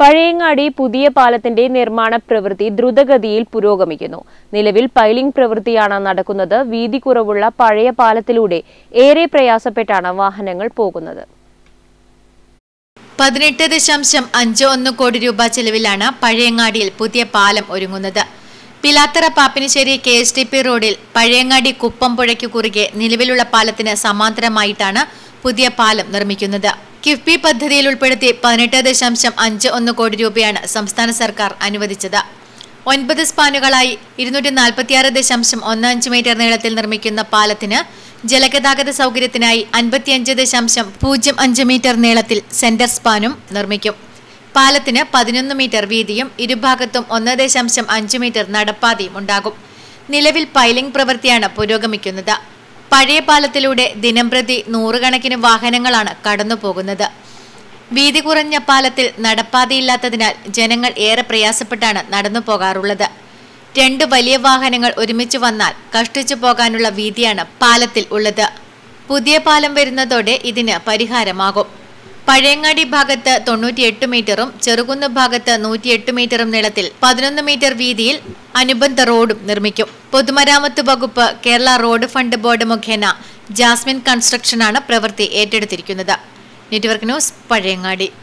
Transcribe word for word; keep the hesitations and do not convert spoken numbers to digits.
പഴയങ്ങാടി പുതിയ പാലത്തിന്റെ നിർമ്മാണ പ്രവൃത്തി ദ്രുതഗതിയിൽ പുരോഗമിക്കുന്നു. നിലവിൽ പൈലിംഗ് പ്രവൃത്തിയാണ് നടക്കുന്നത്. വീതി കുറവുള്ള പഴയ പാലത്തിലൂടെ ഏറെ പ്രയാസപ്പെട്ടാണ് വാഹനങ്ങൾ പോകുന്നത്. പതിനെട്ട് ദശാംശം അഞ്ച് ഒന്ന് കോടി രൂപ ചെലവിലാണ് പഴയങ്ങാടിയിൽ പുതിയ പാലം ഒരുങ്ങുന്നത്. Pilathara Pappinisseri K S T P റോഡിൽ പഴയങ്ങാടി കുപ്പം പുഴയ്ക്ക് കുറുകെ നിലവിലുള്ള പാലത്തിന് സമാന്തരമായിട്ടാണ് പുതിയ പാലം നിർമ്മിക്കുന്നത്. കിഫ്ബി പദ്ധതിയിൽ ഉൾപ്പെടുത്തി പതിനെട്ട് ദശാംശം അഞ്ച് ഒന്ന് കോടി രൂപയാണ് സംസ്ഥാന സർക്കാർ അനുവദിച്ചത്. ഒൻപത് സ്പാനുകളായി ഇരുന്നൂറ്റി നാൽപ്പത്തിയാറ് ദശാംശം ഒന്ന് അഞ്ച് മീറ്റർ നീളത്തിൽ നിർമ്മിക്കുന്ന പാലത്തിന് ജലഗതാഗത സൗകര്യത്തിനായി അൻപത്തിയഞ്ച് ദശാംശം പൂജ്യം അഞ്ച് മീറ്റർ നീളത്തിൽ സെന്റർ സ്പാനും നിർമ്മിക്കും. പാലത്തിന് പതിനൊന്ന് മീറ്റർ വീതിയും ഇരുഭാഗത്തും ഒന്ന് ദശാംശം അഞ്ച് മീറ്റർ നടപ്പാതയും ഉണ്ടാകും. നിലവിൽ പൈലിംഗ് പ്രവൃത്തിയാണ് പുരോഗമിക്കുന്നത്. പഴയ പാലത്തിലൂടെ ദിനംപ്രതി നൂറുകണക്കിന് വാഹനങ്ങളാണ് കടന്നുപോകുന്നത്. വീതി കുറഞ്ഞ പാലത്തിൽ നടപ്പാതയില്ലാത്തതിനാൽ ജനങ്ങൾ ഏറെ പ്രയാസപ്പെട്ടാണ് നടന്നു പോകാറുള്ളത്. രണ്ട് വലിയ വാഹനങ്ങൾ ഒരുമിച്ച് വന്നാൽ കഷ്ടിച്ചു പോകാനുള്ള വീതിയാണ് പാലത്തിൽ ഉള്ളത്. പുതിയ പാലം വരുന്നതോടെ ഇതിന് പരിഹാരമാകും. പഴയങ്ങാടി ഭാഗത്ത് തൊണ്ണൂറ്റിയെട്ട് മീറ്ററും ചെറുകുന്ന് ഭാഗത്ത് നൂറ്റിയെട്ട് മീറ്ററും നീളത്തിൽ പതിനൊന്ന് മീറ്റർ വീതിയിൽ അനുബന്ധ റോഡും നിർമ്മിക്കും. പൊതുമരാമത്ത് വകുപ്പ്, കേരള റോഡ് ഫണ്ട് ബോർഡ് മുഖേന ജാസ്മിൻ കൺസ്ട്രക്ഷനാണ് പ്രവൃത്തി ഏറ്റെടുത്തിരിക്കുന്നത്. Network news, Pazhayangadi.